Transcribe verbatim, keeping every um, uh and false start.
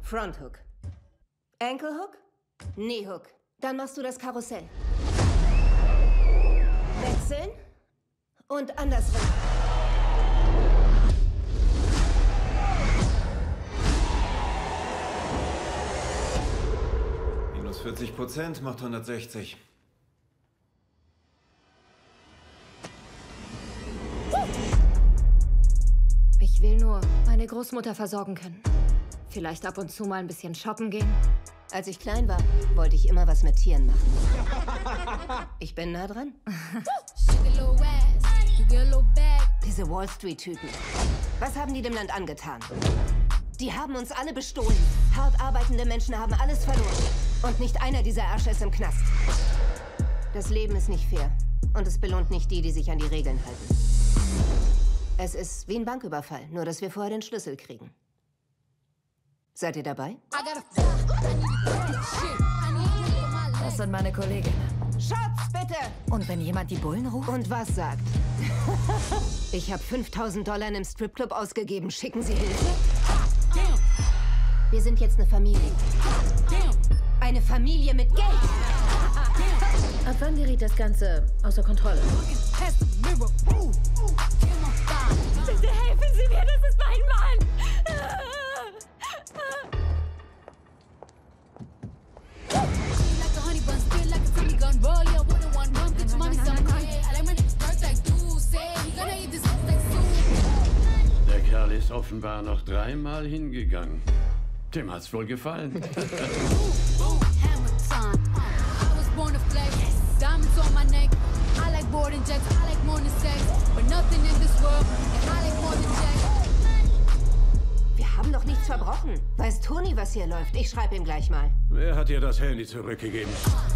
Front Hook. Ankle Hook? Knee Hook. Dann machst du das Karussell. Wechseln und andersrum. Minus vierzig Prozent macht hundertsechzig. Ich will nur meine Großmutter versorgen können. Vielleicht ab und zu mal ein bisschen shoppen gehen. Als ich klein war, wollte ich immer was mit Tieren machen. Ich bin nah dran. Diese Wall Street-Typen. Was haben die dem Land angetan? Die haben uns alle bestohlen. Hart arbeitende Menschen haben alles verloren. Und nicht einer dieser Ärsche ist im Knast. Das Leben ist nicht fair. Und es belohnt nicht die, die sich an die Regeln halten. Es ist wie ein Banküberfall, nur dass wir vorher den Schlüssel kriegen. Seid ihr dabei? Das sind meine Kolleginnen. Schatz, bitte! Und wenn jemand die Bullen ruft? Und was sagt? Ich habe fünftausend Dollar in einem Stripclub ausgegeben. Schicken Sie Hilfe? Wir sind jetzt eine Familie. Eine Familie mit Geld. Ab wann geriet das Ganze außer Kontrolle? Bitte helfen Sie mir, das ist mein Mann! Der Kerl ist offenbar noch dreimal hingegangen. Dem hat's wohl gefallen. Wir haben doch nichts verbrochen. Weiß Toni, was hier läuft? Ich schreibe ihm gleich mal. Wer hat dir das Handy zurückgegeben?